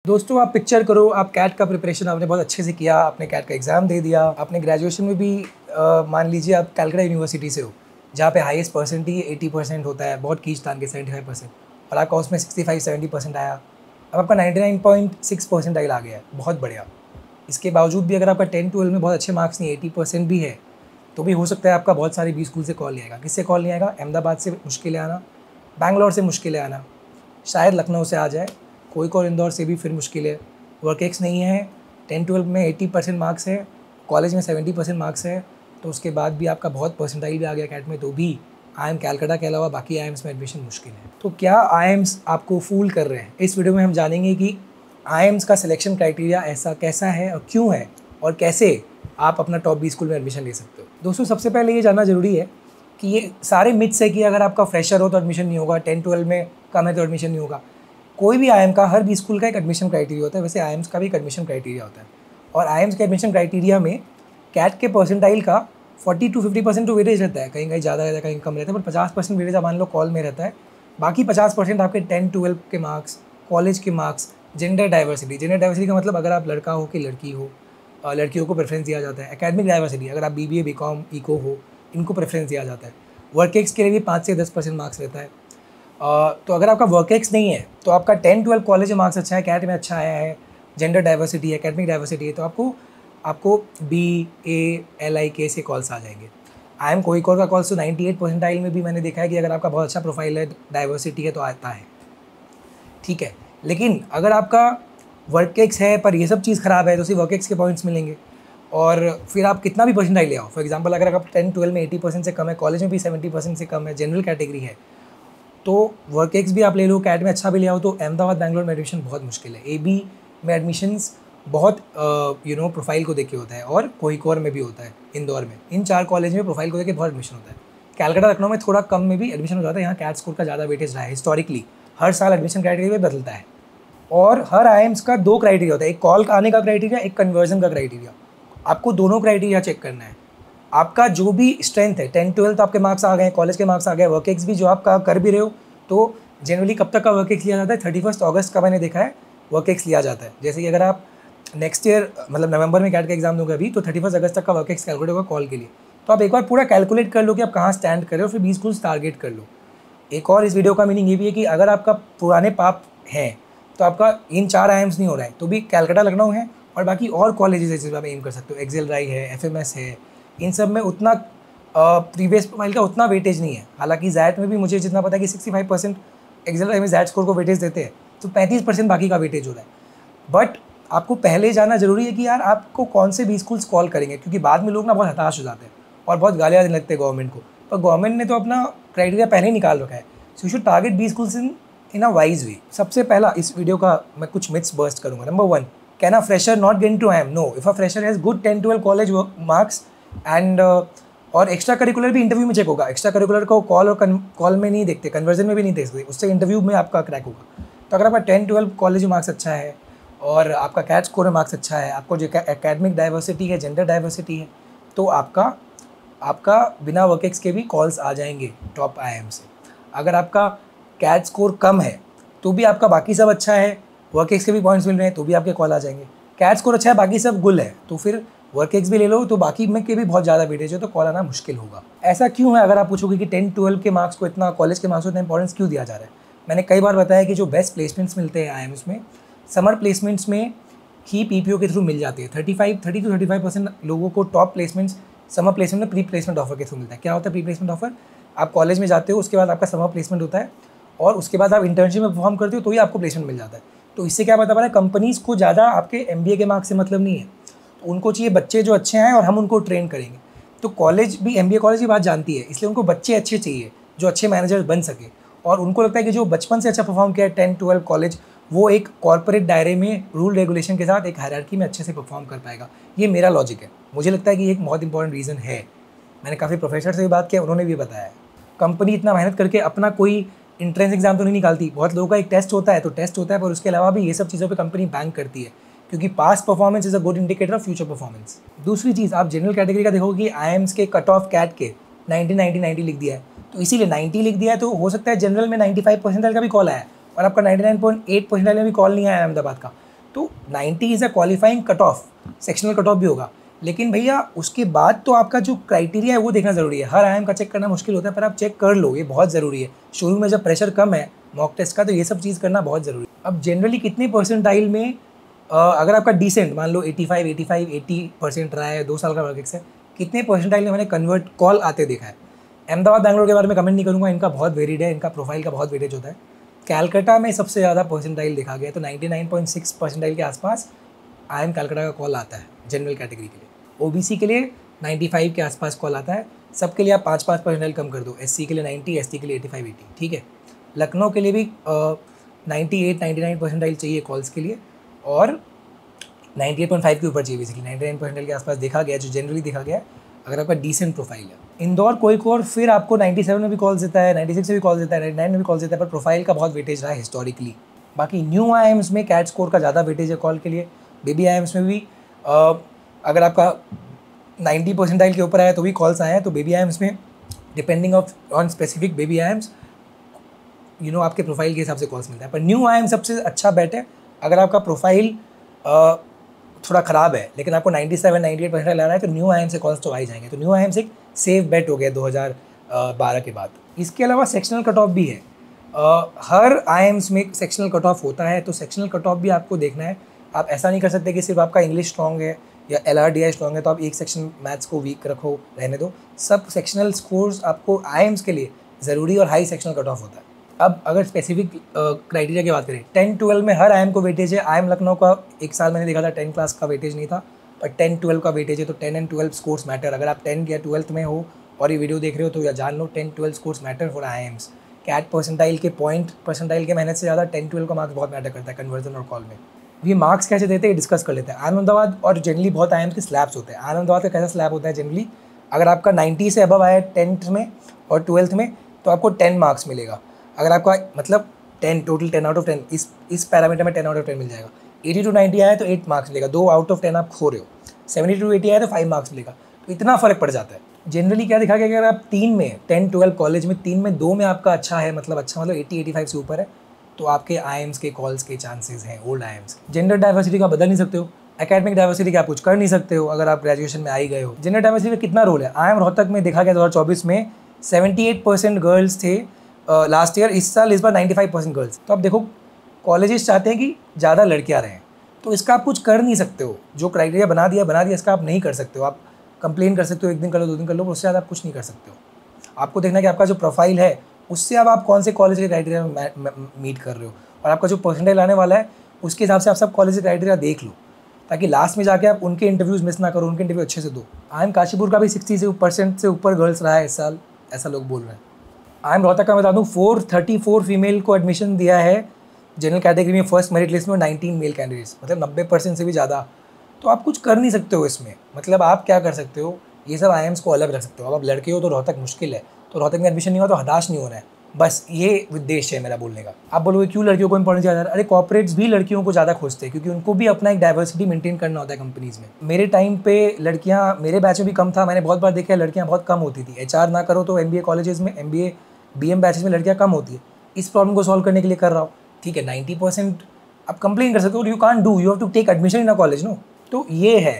दोस्तों आप पिक्चर करो, आप कैट का प्रिपरेशन आपने बहुत अच्छे से किया, आपने कैट का एग्ज़ाम दे दिया, आपने ग्रेजुएशन में भी मान लीजिए आप कैलकाटा यूनिवर्सिटी से हो, जहाँ पे हाईएस्ट परसेंट ही 80% होता है, बहुत खींच तान के 75%, और आपका उसमें 65-70% आया। अब आपका 99.6 परसेंटाइल आ गया है, बहुत बढ़िया। इसके बावजूद भी अगर आपका 10-12 में बहुत अच्छे मार्क्स नहीं, 80% भी है, तो भी हो सकता है आपका बहुत सारे बी स्कूल से कॉल नहीं आएगा। किससे कॉल नहीं आएगा? अहमदाबाद से मुश्किल है आना, बैंगलोर से मुश्किल है आना, शायद लखनऊ से आ जाए, कोई और इंदौर से भी फिर मुश्किल है। वर्क-एक्स नहीं है, 10-12 में 80% मार्क्स है, कॉलेज में 70% मार्क्स है, तो उसके बाद भी आपका बहुत परसेंटाइल भी आ गया कैट में, तो भी IIM कैलकाटा के अलावा बाकी IIMs में एडमिशन मुश्किल है। तो क्या IIMs आपको फूल कर रहे हैं? इस वीडियो में हम जानेंगे कि IIMs का सिलेक्शन क्राइटेरिया ऐसा कैसा है और क्यों है, और कैसे आप अपना टॉप बी स्कूल में एडमिशन ले सकते हो। दोस्तों सबसे पहले ये जानना ज़रूरी है कि ये सारे मिथ्स है कि अगर आपका फ्रेशर हो तो एडमिशन नहीं होगा, 10-12 में कम है तो एडमिशन नहीं होगा। कोई भी IIM का, हर बी स्कूल का एक एडमिशन क्राइटेरिया होता है, वैसे IIMs का भी एक एडमिशन क्राइटेरिया होता है। और IIMs के एडमिशन क्राइटेरिया में कैट के परसेंटाइल का 40-50% तो वेटेज रहता है, कहीं कहीं ज़्यादा रहता है, कहीं कम रहता है, पर 50% वेटेज आप मान लो कॉल में रहता है। बाकी 50% आपके 10-12 के मार्क्स, कॉलेज के मार्क्स, जेंडर डाइवर्सिटी का मतलब अगर आप लड़का हो कि लड़की हो, लड़कियों को प्रेफरेंस दिया जाता है। एकेडमिक डाइवर्सिटी, अगर आप BBA BCom इको हो, इनको प्रेफरेंस दिया जाता है। वर्क-एक्स के लिए भी 5 से 10% मार्क्स रहता है। तो अगर आपका वर्क-एक्स नहीं है तो आपका 10-12 कॉलेज में मार्क्स अच्छा है, कैट में अच्छा आया है, जेंडर डाइवर्सिटी है, एकेडमिक डाइवर्सिटी है, तो आपको BA-LIK से कॉल्स आ जाएंगे। IIM कोईकोर का कॉल्स तो 98 परसेंटाइल में भी मैंने देखा है कि अगर आपका बहुत अच्छा प्रोफाइल है, डाइवर्सिटी है, तो आता है, ठीक है। लेकिन अगर आपका वर्क-एक्स है पर ये सब चीज़ ख़राब है, तो सिर्फ वर्क-एक्स के पॉइंट्स मिलेंगे, और फिर आप कितना भी परसेंटाइल ले आओ। फॉर एग्जांपल अगर आप 10-12 में 80% से कम है, कॉलेज में भी 70% से कम है, जनरल कैटेगरी है, तो वर्क-एक्स भी आप ले लो, कैट में अच्छा भी ले आओ, तो अहमदाबाद बैंगलोर में एडमिशन बहुत मुश्किल है। AB में एडमिशन्स बहुत प्रोफाइल को देख के होता है, और कोईकोर में भी होता है, इंदौर में, इन 4 कॉलेज में प्रोफाइल को देख के बहुत एडमिशन होता है। कैलकाटा लखनऊ में थोड़ा कम में भी एडमिशन हो जाता है, यहाँ कैट स्कोर का ज़्यादा वेटेज रहा है हिस्टोरिकली। हर साल एडमिशन क्राइटेरिया भी बदलता है, और हर IIMs का 2 क्राइटेरिया होता है, एक कॉल आने का क्राइटेरिया, एक कन्वर्जन का क्राइटेरिया। आपको दोनों क्राइटेरिया चेक करना है। आपका जो भी स्ट्रेंथ है, 10-12 तो आपके मार्क्स आ गए, कॉलेज के मार्क्स आ गए, वर्क-एक्स भी जो आप कर भी रहे हो, तो जनरली कब तक का वर्क-एक्स लिया जाता है? 31 अगस्त का मैंने देखा है वर्क-एक्स लिया जाता है। जैसे कि अगर आप नेक्स्ट ईयर मतलब नवंबर में कैट का एग्जाम दोगे अभी, तो 31 अगस्त तक का वर्क-एक्स कैलकुलेट होगा कॉल के लिए। तो आप एक बार पूरा कैलकुलेट कर लो कि आप कहाँ स्टैंड कर रहे हो, फिर 20 स्कूल्स टारगेट कर लो। एक और इस वीडियो का मीनिंग ये भी है कि अगर आपका पुराने पाप हैं तो आपका इन 4 IIMs नहीं हो रहा है, तो भी कैलकाटा लखनऊ है, और बाकी और कॉलेजेस है जिसमें आप एम कर सकते हो। एक्सेल राई है, FMS है, इन सब में उतना प्रीवियस प्रोफाइल का उतना वेटेज नहीं है। हालांकि जैट में भी मुझे जितना पता है कि 65% एक्सेल राई में जैट स्कोर को वेटेज देते हैं, तो 35% बाकी का वेटेज हो रहा है। बट आपको पहले जाना जरूरी है कि यार आपको कौन से बी स्कूल्स कॉल करेंगे, क्योंकि बाद में लोग ना बहुत हताश हो जाते हैं और बहुत गालियाँ देने लगते हैं गवर्नमेंट को, पर गवर्नमेंट ने तो अपना क्राइटेरिया पहले ही निकाल रखा है। So you should target B schools in a wise way. सबसे पहला इस वीडियो का मैं कुछ मिथ्स बर्स्ट करूंगा। नंबर 1, can a fresher not get into IIM? No, if a fresher has good 10-12 college marks and और एक्स्ट्रा करिकुलर भी इंटरव्यू में चेक होगा। एक्स्ट्रा करिकुलर को कॉल में नहीं देखते, कन्वर्जन में भी नहीं देखते, उससे इंटरव्यू में आपका क्रैक होगा। तो अगर आपका 10-12 कॉलेज में मार्क्स अच्छा है और आपका कैट स्कोर में मार्क्स अच्छा है, आपको जो एकेडमिक डाइवर्सिटी है, जेंडर डाइवर्सिटी है, तो आपका बिना वर्क-एक्स के भी कॉल्स आ जाएंगे टॉप IIM से। अगर आपका कैट स्कोर कम है तो भी आपका बाकी सब अच्छा है, वर्क-एक्स के भी पॉइंट्स मिल रहे हैं, तो भी आपके कॉल आ जाएंगे। कैट स्कोर अच्छा है, बाकी सब गुल है, तो फिर वर्क-एक्स भी ले लो, तो बाकी में के भी बहुत ज़्यादा वेटेज है, तो कॉल आना मुश्किल होगा। ऐसा क्यों है? अगर आप पूछोगे कि 10-12 के मार्क्स को इतना, कॉलेज के मार्क्स को इतना इंपॉर्टेंस क्यों दिया जा रहा है, मैंने कई बार बताया कि जो बेस्ट प्लेसमेंट्स मिलते हैं IIMs में, समर प्लेसमेंट्स में ही PPO के थ्रू मिल जाती है। 30-35% लोगों को टॉप प्लेसमेंट्स समर प्लेसमेंट में प्री प्लेसमेंट ऑफर के थ्रू मिलता है। क्या होता है प्री प्लेसमेंट ऑफर? आप कॉलेज में जाते हो, उसके बाद आपका समर प्लेसमेंट होता है, और उसके बाद आप इंटर्नशिप में परफॉर्म करते हो, तो ही आपको प्लेसमेंट मिल जाता है। तो इससे क्या बता पा रहा है, कंपनीज़ को ज़्यादा आपके MBA के मार्क्स से मतलब नहीं है, तो उनको चाहिए बच्चे जो अच्छे हैं और हम उनको ट्रेन करेंगे। तो कॉलेज भी, MBA कॉलेज की बात जानती है, इसलिए उनको बच्चे अच्छे चाहिए जो अच्छे मैनेजर बन सके, और उनको लगता है कि जो बचपन से अच्छा परफॉर्म किया है 10-12 कॉलेज, वो एक कॉर्पोरेट दायरे में रूल रेगुलेशन के साथ एक हायरार्की में अच्छे से परफॉर्म कर पाएगा। ये मेरा लॉजिक है, मुझे लगता है कि ये एक बहुत इंपॉर्टेंट रीज़न है। मैंने काफ़ी प्रोफेसर से भी बात किया, उन्होंने भी बताया है। कंपनी इतना मेहनत करके अपना कोई इंट्रेंस एग्जाम तो नहीं निकालती, बहुत लोगों का एक टेस्ट होता है, तो टेस्ट होता है, पर उसके अलावा भी ये सब चीज़ों पे कंपनी बैंक करती है, क्योंकि past performance is a good indicator of future performance. दूसरी चीज़, आप जनरल कैटेगरी का देखोगे कि IIMs के कट ऑफ कैट के 90 लिख दिया है, तो इसीलिए 90 लिख दिया है, तो हो सकता है जनरल में 95 परसेंटाइल का भी कॉल आया, और आपका 99.8 परसेंटाइल में भी कॉल नहीं आया अहमदाबाद का, 90 is a qualifying cut off, sectional cut off भी होगा, लेकिन भैया उसके बाद तो आपका जो क्राइटेरिया है वो देखना ज़रूरी है। हर आईएम का चेक करना मुश्किल होता है, पर आप चेक कर लो, ये बहुत ज़रूरी है। शुरू में जब प्रेशर कम है मॉक टेस्ट का, तो ये सब चीज़ करना बहुत ज़रूरी है। अब जनरली कितने परसेंटाइल में अगर आपका डिसेंट मान लो 80% रहा है, 2 साल का वर्क एक्स है, कितने परसेंटाइल में मैंने कन्वर्ट कॉल आते देखा है। अहमदाबाद बैंगलोर के बारे में कमेंट नहीं करूँगा, इनका बहुत वेरिड है, इनका प्रोफाइल का बहुत वेटेज होता है। कैलकाटा में सबसे ज़्यादा परसेंटाइल देखा गया, तो 99.6 परसेंटाइल के आसपास आईएम कैलकाटा का कॉल आता है जनरल कैटेगरी के लिए। ओबीसी के लिए 95 के आसपास कॉल आता है। सबके लिए आप 5-5 परसेंटाइल कम कर दो, एससी के लिए 90, एसटी के लिए 85-80, ठीक है। लखनऊ के लिए भी 98-99 परसेंटाइल चाहिए कॉल्स के लिए, और 98.5 के ऊपर चाहिए बेसिकली। 99 परसेंटाइल के आसपास देखा गया, जो जनरली देखा गया अगर आपका डिसेंट प्रोफाइल है। इंदौर कोई और फिर आपको 97 में भी कॉल्स देता है, 96 में भी कॉल्स देता है, 99 में भी कॉल्स देता है, पर प्रोफाइल का बहुत वेटेज रहा है हिस्टोरिकली। बाकी न्यू आईएम्स में कैट स्कोर का ज़्यादा वेटेज है कॉल के लिए। बेबी आईएम्स में भी अगर आपका 90 परसेंटाइल के ऊपर आया तो भी कॉल्स आए हैं, तो बेबी आईएम्स में depending on specific baby IIMs आपके प्रोफाइल के हिसाब से कॉल्स मिलता है। पर न्यू आईएम सबसे अच्छा बेट है। अगर आपका प्रोफाइल थोड़ा ख़राब है लेकिन आपको 97-98 परसेंटाइल ला रहा है, तो न्यू आईएम से कॉल्स तो आ ही जाएंगे। तो न्यू आईएम से एक सेफ बेट हो गया 2012 के बाद। इसके अलावा सेक्शनल कट ऑफ भी है। हर आईएम्स में सेक्शनल कट ऑफ होता है, तो सेक्शनल कट ऑफ भी आपको देखना है। आप ऐसा नहीं कर सकते कि सिर्फ आपका इंग्लिश स्ट्रॉन्ग है या LRDI स्ट्रॉन्ग है तो आप एक सेक्शन मैथ्स को वीक रखो, रहने दो। सब सेक्शनल स्कोर्स आपको आईएम्स के लिए ज़रूरी और हाई सेक्शनल कट ऑफ होता है। अब अगर स्पेसिफिक क्राइटेरिया की बात करें, 10-12 में हर आईएम को वेटेज है। आईएम लखनऊ का एक साल मैंने देखा था 10 क्लास का वेटेज नहीं था, पर 10-12 का वेटेज है, तो 10 and 12 स्कोर्स मैटर। अगर आप 10 या 12th में हो और ये वीडियो देख रहे हो तो या जान लो 10-12 scores matter for IIMs. CAT percentile के परसेंटाइल के मेहनत से ज़्यादा 10-12 का मार्क्स बहुत मैटर करता है कन्वर्जन और कॉल में। ये मार्क्स कैसे देते हैं डिस्कस कर लेते हैं। आईएम अहमदाबाद और जनरली बहुत आईएम्स के स्लैब्स होते हैं। आईएम अहमदाबाद का कैसा स्लैब होता है जनरली, अगर आपका 90 से अबव आया 10th में और 12th में तो आपको 10 मार्क्स मिलेगा। अगर आपका मतलब 10 टोटल 10 आउट ऑफ 10 इस पैरामीटर में 10 आउट ऑफ 10 मिल जाएगा। 80 to 90 आया तो 8 मार्क्स मिलेगा, 2 आउट ऑफ 10 आप खो रहे हो। 70 to 80 आया तो 5 मार्क्स मिलेगा, तो इतना फ़र्क पड़ जाता है। जनरली क्या देखा गया कि अगर आप 3 में 10-12 कॉलेज में 3 में 2 में आपका अच्छा है, मतलब 80-85 से ऊपर है, तो आपके आईएम्स के कॉल्स के चांसेस हैं, ओल्ड आईएम्स। जेंडर डाइवर्सिटी का बदल नहीं सकते हो, एकेडमिक डाइवर्सिटी का आप कुछ कर नहीं सकते हो अगर आप ग्रेजुएशन में आ ही गए हो। जेंडर डाइवर्सिटी में कितना रोल है, आईएम रोहतक में देखा गया 2024 में 78% गर्ल्स थे लास्ट ईयर, इस बार 95% गर्ल्स। तो आप देखो कॉलेजेस चाहते हैं कि ज़्यादा लड़कियां रहें, तो इसका आप कुछ कर नहीं सकते हो। जो क्राइटेरिया बना दिया, इसका आप नहीं कर सकते हो। आप कंप्लेन कर सकते हो, 1 दिन कर लो, 2 दिन कर लो, उससे ज़्यादा आप कुछ नहीं कर सकते हो। आपको देखना है कि आपका जो प्रोफाइल है उससे अब आप कौन से कॉलेज के क्राइटेरिया में मीट कर रहे हो, और आपका जो परसेंटाइल आने वाला है उसके हिसाब से आप सब कॉलेज के क्राइटेरिया देख लो, ताकि लास्ट में जाके आप उनके इंटरव्यूज़ मिस ना करो, उनके इंटरव्यू अच्छे से दो। आईएम काशीपुर का भी 60% से ऊपर गर्ल्स रहा है इस साल, ऐसा लोग बोल रहे हैं। आईएम रोहतक का बता दूँ 434 फीमेल को एडमिशन दिया है जनरल कैटेगरी में फर्स्ट मेरिट लिस्ट में, 19 मेल कैंडिडेट्स, मतलब 90% से भी ज़्यादा। तो आप कुछ कर नहीं सकते हो इसमें। मतलब आप क्या कर सकते हो, ये सब आईएम्स को अलग रख सकते हो। अब आप लड़के हो तो रोहतक मुश्किल है, तो रोहतक में एडमिशन नहीं हुआ तो हताश नहीं होना है, बस ये उद्देश्य है मेरा बोलने का। आप बोलोगे क्यों लड़कियों को इंपॉर्टेंस दिया जा रहा है? अरे कॉर्पोरेट्स भी लड़कियों को ज़्यादा खोजते हैं, क्योंकि उनको भी अपना एक डाइवर्सिटी मेंटेन करना होता है कंपनीज़ में। मेरे टाइम पे लड़कियाँ, मेरे बैच में भी कम था, मैंने बहुत बार देखा है लड़कियाँ बहुत कम होती थी। HR ना करो तो MBA कॉलेजेस में, MBA BM बैचेस में लड़कियाँ कम होती है। इस प्रॉब्लम को सॉल्व करने के लिए कर रहा हूँ, ठीक है। 90% आप कंप्लेन कर सकते हो, you can't do, you have to take admission in a college, no. तो ये है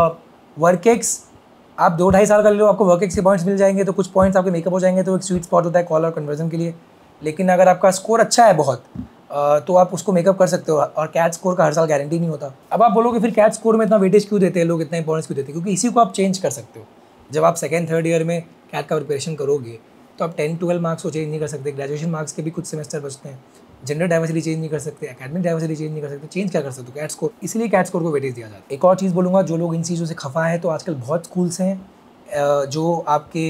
वर्क एक्स। आप 2-2.5 साल का ले लो, आपको वर्क एक्स के पॉइंट्स मिल जाएंगे, तो कुछ पॉइंट्स आपके मेकअप हो जाएंगे, तो एक स्वीट स्पॉट होता है कॉल और कन्वर्जन के लिए। लेकिन अगर आपका स्कोर अच्छा है बहुत, तो आप उसको मेकअप कर सकते हो, और कैट स्कोर का हर साल गारंटी नहीं होता। अब आप बोलोगे फिर कैट स्कोर में इतना वेटेज क्यों देते हैं लोग, इतना इंपॉर्टेंस क्यों देते हैं? क्योंकि इसी को आप चेंज कर सकते हो। जब आप 2nd-3rd ईयर में कैट का प्रिपरेशन करोगे तो आप 10-12 मार्क्स को चेंज नहीं कर सकते, ग्रेजुएशन मार्क्स के भी कुछ सेमेस्टर बचते हैं। जेंडर डाइवर्सिटी चेंज नहीं कर सकते, एकेडमिक डाइवर्सिटी चेंज नहीं कर सकते, चेंज क्या कर सकते हो? CAT score. इसलिए कैट स्कोर को वेटेज दिया जाता है। एक और चीज़ बोलूँगा, जो लोग इन चीज़ों से खफा है, तो आजकल बहुत स्कूल्स हैं जो आपके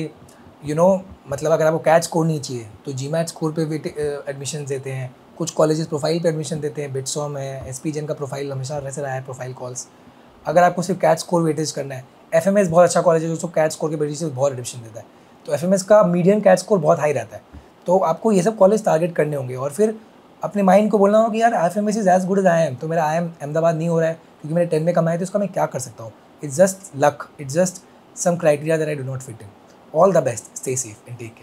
मतलब अगर आपको कैट स्कोर नहीं चाहिए तो GMAT स्कोर पे एडमिशन देते हैं। कुछ कॉलेजेस प्रोफाइल पे एडमिशन देते हैं, बिट्सॉम है, SPGen का प्रोफाइल हमेशा रहते रहा है, प्रोफाइल कॉल्स। अगर आपको सिर्फ कैट स्कोर वेटेज करना है, FMS बहुत अच्छा कॉलेज है जो कैट स्कोर के बेसिस से बहुत एडमिशन देता है, तो FMS का मीडियन कैट स्कोर बहुत हाई रहता है। तो आपको ये सब कॉलेज टारगेट करने होंगे, और फिर अपने माइंड को बोलना होगा कि यार FMS is as good as IIM, तो मेरा IIM अहमदाबाद नहीं हो रहा है क्योंकि मेरे 10 में कम आए, तो इसका मैं क्या कर सकता हूँ? It's just luck, it's just some criteria that I do not fit in. All the best. Stay safe and take care.